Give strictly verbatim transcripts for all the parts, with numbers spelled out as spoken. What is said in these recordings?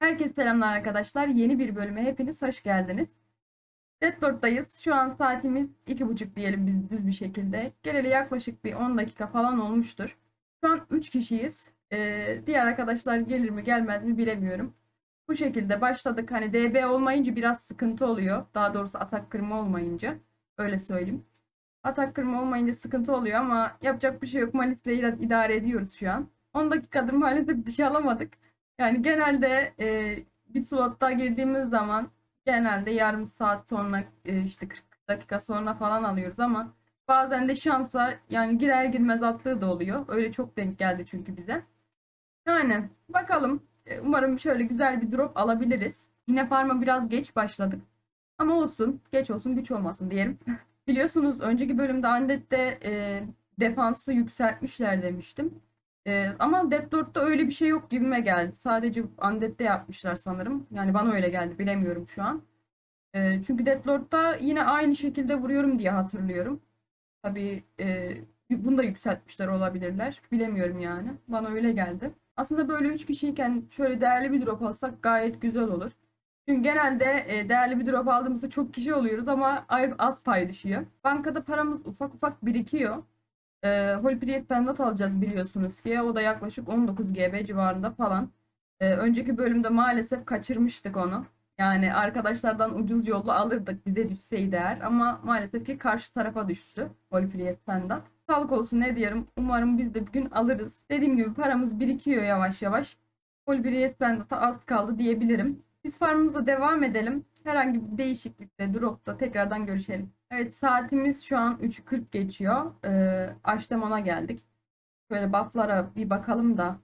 Herkese selamlar arkadaşlar. Yeni bir bölüme hepiniz hoş geldiniz. Deadlord'dayız. Şu an saatimiz iki buçuk diyelim biz düz bir şekilde. Geleli yaklaşık bir on dakika falan olmuştur. Şu an üç kişiyiz. Ee, diğer arkadaşlar gelir mi gelmez mi bilemiyorum. Bu şekilde başladık. Hani D B olmayınca biraz sıkıntı oluyor. Daha doğrusu atak kırma olmayınca. Öyle söyleyeyim. Atak kırma olmayınca sıkıntı oluyor ama yapacak bir şey yok. Malis'le idare ediyoruz şu an. on dakikadır maalesef bir şey alamadık. Yani genelde e, bir slotta girdiğimiz zaman genelde yarım saat sonra e, işte kırk dakika sonra falan alıyoruz ama bazen de şansa yani girer girmez attığı da oluyor. Öyle çok denk geldi çünkü bize. Yani bakalım. E, Umarım şöyle güzel bir drop alabiliriz. Yine farma biraz geç başladık. Ama olsun. Geç olsun güç olmasın diyelim. Biliyorsunuz önceki bölümde Undead'de e, defansı yükseltmişler demiştim. E, ama Dead Lord'da öyle bir şey yok gibime geldi. Sadece Undead'de yapmışlar sanırım. Yani bana öyle geldi. Bilemiyorum şu an. E, çünkü Dead Lord'da yine aynı şekilde vuruyorum diye hatırlıyorum. Tabii e, bunu da yükseltmişler olabilirler. Bilemiyorum yani. Bana öyle geldi. Aslında böyle üç kişiyken şöyle değerli bir drop alsak gayet güzel olur. Çünkü genelde e, değerli bir drop aldığımızda çok kişi oluyoruz ama az pay düşüyor. Bankada paramız ufak ufak birikiyor. E, Holy Priest Pendant alacağız biliyorsunuz ki. O da yaklaşık on dokuz G B civarında falan. E, önceki bölümde maalesef kaçırmıştık onu. Yani arkadaşlardan ucuz yolla alırdık bize düşseydi eğer. Ama maalesef ki karşı tarafa düştü Holy Priest Pendant. Sağlık olsun ne diyelim. Umarım biz de bir gün alırız. Dediğim gibi paramız birikiyor yavaş yavaş. Holy Priest Pendant'a az kaldı diyebilirim. Biz farmımıza devam edelim. Herhangi bir değişiklikte, dropta tekrardan görüşelim. Evet saatimiz şu an üç kırk geçiyor. Ee, Aştemon'a geldik. Şöyle buff'lara bir bakalım da.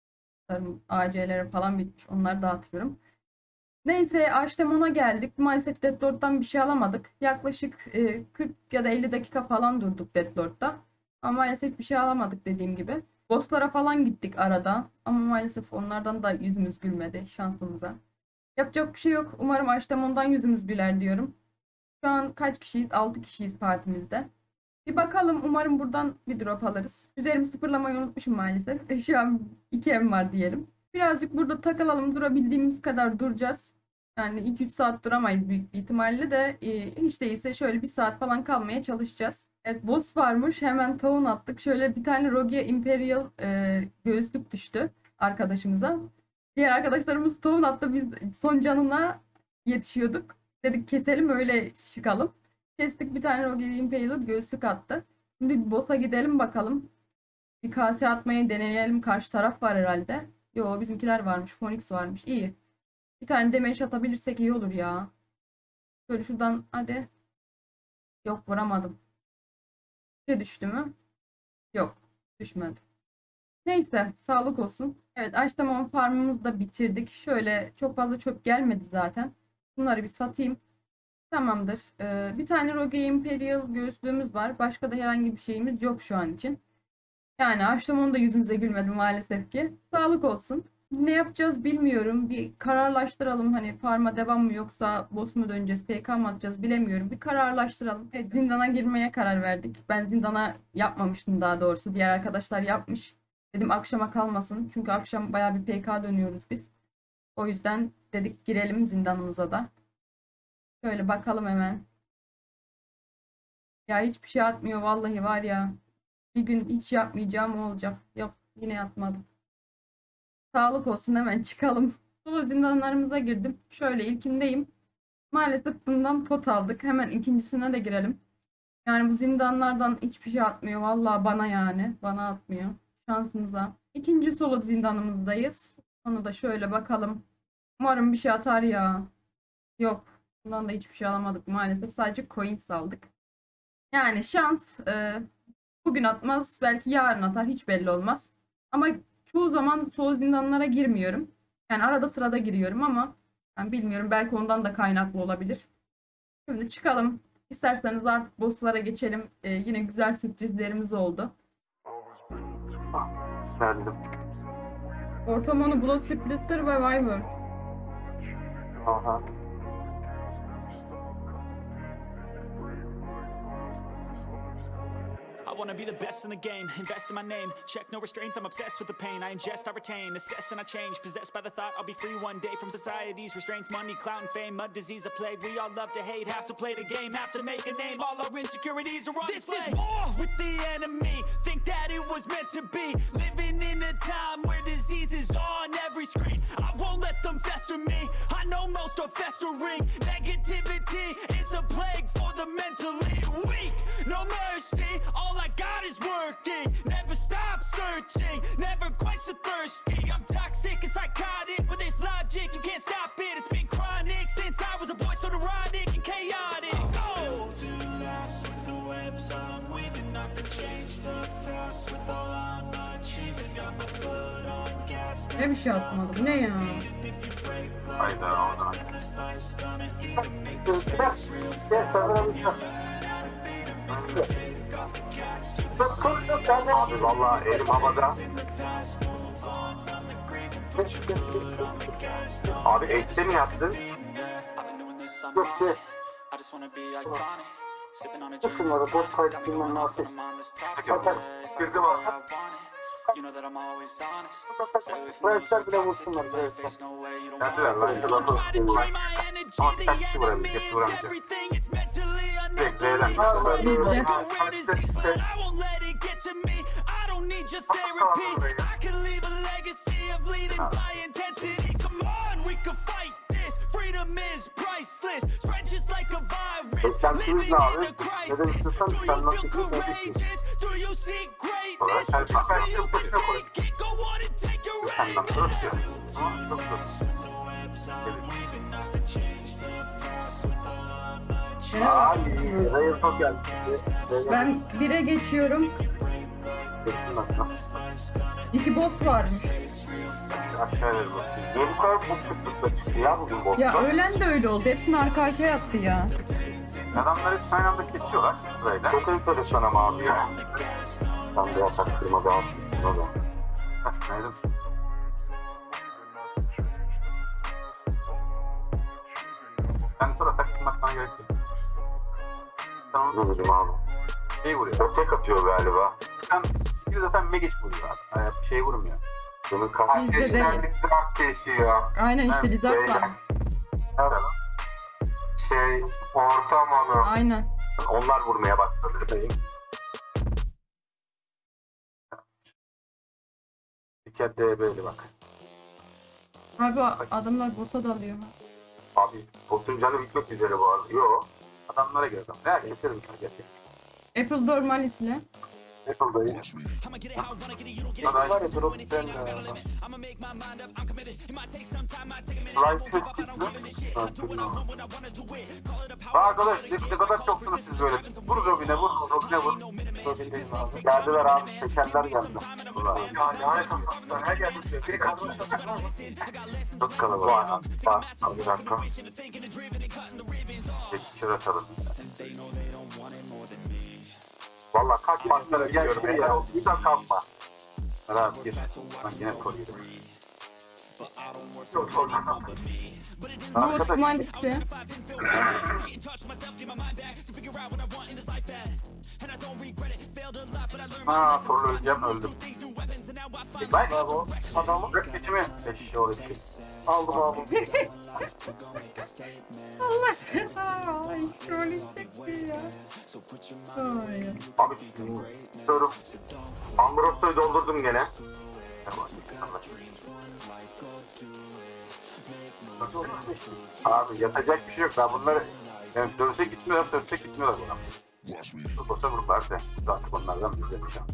A C'lere falan bitmiş. Onları dağıtıyorum. Neyse Aştemon'a geldik. Maalesef Deadlord'dan bir şey alamadık. Yaklaşık e, kırk ya da elli dakika falan durduk Deadlord'da. Ama maalesef bir şey alamadık dediğim gibi. Boss'lara falan gittik arada. Ama maalesef onlardan da yüzümüz gülmedi şansımıza. Yapacak bir şey yok. Umarım Aştemon'dan yüzümüz güler diyorum. Şu an kaç kişiyiz? altı kişiyiz partimizde. Bir bakalım. Umarım buradan bir drop alırız. Üzerimi sıfırlamayı unutmuşum maalesef. Şu an iki em var diyelim. Birazcık burada takılalım. Durabildiğimiz kadar duracağız. Yani iki üç saat duramayız büyük bir ihtimalle de. E, hiç değilse şöyle bir saat falan kalmaya çalışacağız. Evet boss varmış. Hemen taun attık. Şöyle bir tane Rogue Imperial e, göğüslük düştü arkadaşımıza. Diğer arkadaşlarımız taun attı. Biz son canına yetişiyorduk. Dedik keselim öyle çıkalım. Kestik bir tane Rogue Imperial göğüslük attı. Şimdi bir boss'a gidelim bakalım. Bir kase atmayı deneyelim. Karşı taraf var herhalde. Yo bizimkiler varmış. Phoenix varmış. İyi. Bir tane damage atabilirsek iyi olur ya. Şöyle şuradan hadi. Yok vuramadım. Bir şey düştü mü? Yok. Düşmedi. Neyse sağlık olsun. Evet Aştamon farmımızı da bitirdik. Şöyle çok fazla çöp gelmedi zaten. Bunları bir satayım. Tamamdır. Ee, bir tane Rogue Imperial göğüslüğümüz var. Başka da herhangi bir şeyimiz yok şu an için. Yani Aştamon'un da yüzümüze gülmedi maalesef ki. Sağlık olsun. Ne yapacağız bilmiyorum. Bir kararlaştıralım. Hani farma devam mı yoksa boss mu döneceğiz, P K mı atacağız bilemiyorum. Bir kararlaştıralım. Evet, zindana girmeye karar verdik. Ben zindana yapmamıştım daha doğrusu. Diğer arkadaşlar yapmış. Dedim akşama kalmasın. Çünkü akşam bayağı bir P K dönüyoruz biz. O yüzden dedik girelim zindanımıza da. Şöyle bakalım hemen. Ya hiçbir şey atmıyor vallahi var ya. Bir gün hiç yapmayacağım o olacak. Yok yine yatmadım. Sağlık olsun hemen çıkalım. Solo zindanlarımıza girdim. Şöyle ilkindeyim. Maalesef bundan pot aldık. Hemen ikincisine de girelim. Yani bu zindanlardan hiçbir şey atmıyor. Vallahi bana yani. Bana atmıyor. Şansımıza. İkinci solo zindanımızdayız. Onu da şöyle bakalım. Umarım bir şey atar ya. Yok. Bundan da hiçbir şey alamadık maalesef. Sadece coins aldık. Yani şans e, bugün atmaz. Belki yarın atar. Hiç belli olmaz. Ama çoğu zaman solo zindanlara girmiyorum. Yani arada sırada giriyorum ama ben bilmiyorum. Belki ondan da kaynaklı olabilir. Şimdi çıkalım. İsterseniz artık bosslara geçelim. Ee, yine güzel sürprizlerimiz oldu. Geldim. Ortamonu Blood Splitter ve Wyvern. Aha. I wanna wanna be the best in the game, invest in my name, check no restraints, I'm obsessed with the pain. I ingest, I retain, assess and I change, possessed by the thought I'll be free one day from society's restraints. Money, clout and fame, mud, disease, a plague. We all love to hate, have to play the game, have to make a name. All our insecurities are on This display. is war with the enemy. Think that it was meant to be. Living in a time where disease is on every screen. I won't let them fester me. I know most are festering. Negativity is a plague for the mentally weak. No mercy, all I got is working. Never stop searching, never quench the thirsty. I'm toxic and psychotic with this logic. You can't stop it, it's been chronic since I was a boy, so neurotic and chaotic. Go! To last with the webs I'm weaving, I could change the past with all I'm achieving. Got my foot on gas. Ne bir şey atmadım. Ne ya? Hayda oradan. Abi valla elim havada. Abi ekte mi yaptın? Yok şey. Bakınlara boş kaydettiğimden ne yapayım? Zaten girdi var. Bıraklar bile vursunlar. Geldiler lan. Yılanı vursunlar. Ama kaç kişi vurabilecek? Hepsi vuramayacak. Direkt Z'den. Geçen tüyüz ne abi? Neden istiyorsan sen nasıl istiyorsan. Ulan sen bakar mısın? Boşuna koy. Sen nasıl ısıyor? Çok zor. Ay, Reyes çok geldi. Ben bire geçiyorum. İki boss varmış. Aşağıya bu. Niye bu kadar boş çıktı çıktı ya bugün boşta? Ya öğlen de öyle oldu. Hepsini arka arkaya attı ya. Adamları aynı anda kesiyorlar sırayla. Çok enteresan ama abi ya. Sen de yasak kırma da alsın. Şuna da. Heh, neydim? Ben sonra takılmaktan gerek yok. Sen onu vurayım abi. Şey vuruyor. O tek atıyor galiba. Sen bir zaten Megeç vuruyor abi. Yani şey vurmuyor. Bunun kafası Bizde değil. Lizard kesiyor. Aynen işte Lizard var. Evet. Şey ortam onu. Aynen. Onlar vurmaya başladı. Dikkat D B'li bak. Abi adamlar boss'a dalıyor. Abi boss'un canı bitmek üzere bu arada. Yo. Adamlara göre adam. Ne keserim sana gerçekten. Apple Dormalis'le. Apple'dayız. Adam var ya drop ben de. Light test arkadaş ne kadar çoksunuz siz böyle. Vur Robin'e vur. Robin'e vur. Robin'deyim abi. Geldiler abi. Tekerler geldi. Ya lanet olsun. Her geldi. Biri kalmış. Çok kalabalık. Var. Var. Bir dakika. Peki şuraya atalım. Valla kaç partlara geliyorum. Eğer o bir daha kalma. Rahat gir. Ben yine koruyorum. Yok sorma. Osman işte. Haa torlu öleceğim öldüm. Ben adamın biçimi eşi o eşi. Aldım aldım. Allah sana. Ay şöyle çekti ya. Ay. Abi diyorum. Ambros'u doldurdum gene. Abi yatacak bir şey yok. Ben bunları yani dönse gitmiyorlar, dönse gitmiyorlar buna. Bu bosa gruplar da artık onlardan biz yapacağım.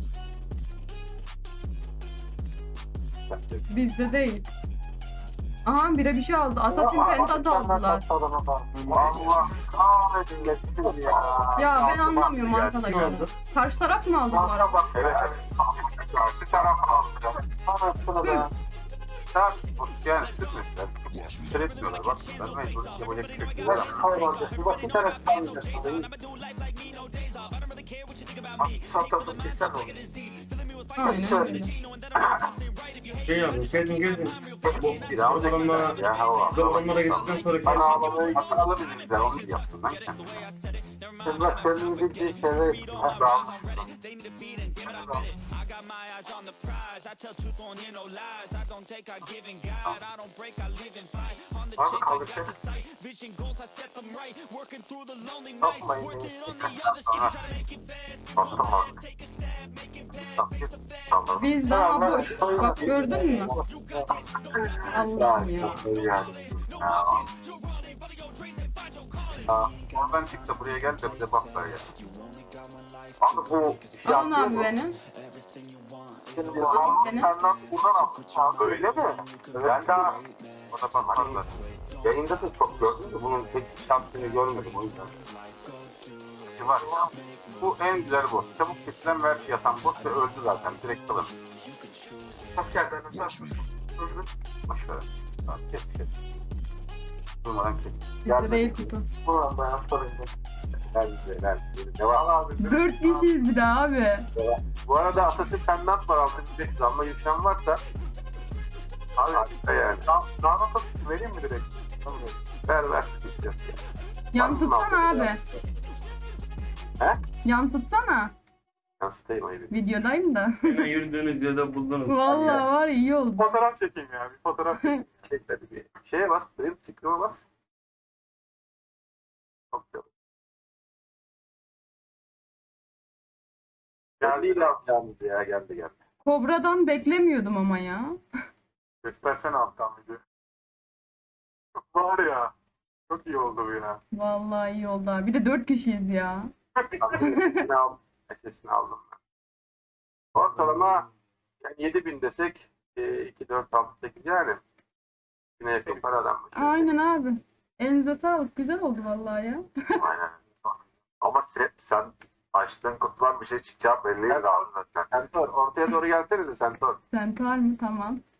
Bizde değil. Aha bire bir şey aldı. Assassin Pentat aldılar. Allah kahretsin geçtim ya. Ya ben anlamıyorum arkadaşlar. Karşı taraf mı aldı bu arada? Evet evet. Karşı taraf aldı. Anasını be. Sen yani sürmüşler. Sürretmiyorlar bak. Ben mecbur yapacak bir şey yok. Kayboldu. Bir bak bir tane sanmayacağız. Sattasın keser oldu. Aynen öyle. Şey yaptım, kendin geldin. Bir daha Adamlara, ya hava. adamlara gittikten sonra Bana ağlamayı alabilirler onu yaptım ben kendim. Siz bak kendinizi bir şeyler dağılmışsınız. Abi kalırsa yapmayın. Bastım bak. Biz daha boş. Bak gördün mü? Allah'ım ya. Aa, oradan çık da buraya gel de bize bak ver ya. Abi bu işi Alın abi beni. Şimdi bu adamı senden buradan aldım. Abi öyle mi? Ben daha o da bakmadım. Yayında da çok gördüm de bunun tek şansını görmedim o yüzden. Şey var. Bu en güzel boss. Çabuk kesilen ver yatan boss ve öldü zaten. Direkt kalır. Nasıl geldi? Nasıl? Öldü. Başka. Kes kes. Durmadan kes. Bizde değil kutu. Bu anda yaptırınca. Nerede? Nerede? Devam abi. Dört kişiyiz bir daha abi. Bu arada Atatürk pendant var altıncı beş ama yüklen varsa abi yani. Daha, daha nasıl vereyim mi direkt? Ver ver. Yansıtsana abi. He? Yansıtsana. Yansıtayım ayıbı. Videodayım da. Hemen yürüdüğünüz yerde buldunuz. Vallahi var ya, iyi oldu. Fotoğraf çekeyim ya. Bir fotoğraf çekeyim. Çek hadi bir. Şeye bas. Benim çıkıma bas. Çok güzel. Geldi ilahlarımız ya. Geldi geldi. Kobra'dan beklemiyordum ama ya. Göstersene alttan bir de. Var ya. Çok iyi oldu bu ya. Vallahi iyi oldu abi. Bir de dört kişiyiz ya. Sesini aldım. Sesini aldım ben. Ortalama yani yedi bin desek iki, dört, altı, sekiz yani. Yine yakın paradan mı? Aynen abi. Elinize sağlık. Güzel oldu vallahi ya. Aynen. Ama sen, sen açtığın kutudan bir şey çıkacak belli değil abi zaten. Sentor ortaya doğru gelsenize Sentor. Sentuar mı? Tamam.